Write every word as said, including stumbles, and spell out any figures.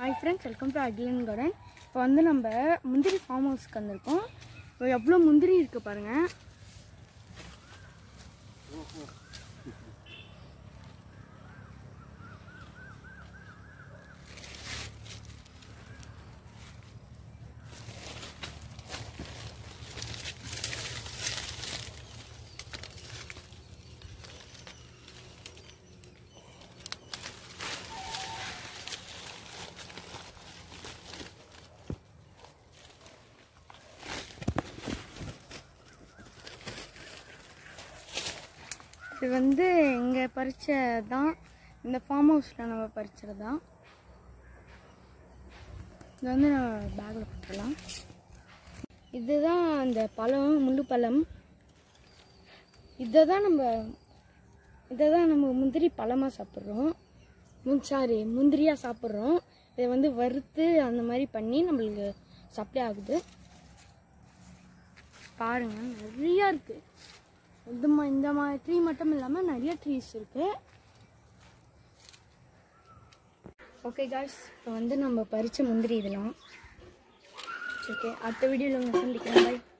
Hi friends, welcome to Aglan Garden. இப்போ வந்து நம்ம முந்திரி ஃபார்ம் ஹவுஸ்க்கு வந்திருக்கோம். இப்போ எவ்வளோ முந்திரி இருக்குது பாருங்கள். இது வந்து இங்கே பறிச்சது தான், இந்த ஃபார்ம் ஹவுஸில் நம்ம பறிச்சது தான். இது வந்து நம்ம பேக்கில் போட்டுடலாம். இதுதான் அந்த பழம், முள்ளு பழம். இதை தான் நம்ம இதை தான் நம்ம முந்திரி பழமாக சாப்பிட்றோம். முன் சாரி முந்திரியாக சாப்பிட்றோம். இதை வந்து வறுத்து அந்த மாதிரி பண்ணி நம்மளுக்கு சப்ளை ஆகுது. பாருங்கள், நிறையா இருக்குது. இது இந்த மாதிரி ட்ரீ மட்டும் இல்லாமல் நிறைய ட்ரீஸ் இருக்குது. ஓகே காய்ஸ், இப்போ வந்து நம்ம பறித்த முந்திரி இதெல்லாம். ஓகே, அடுத்த வீடியோவில் உங்களை சந்திக்கிறேன். பாய்.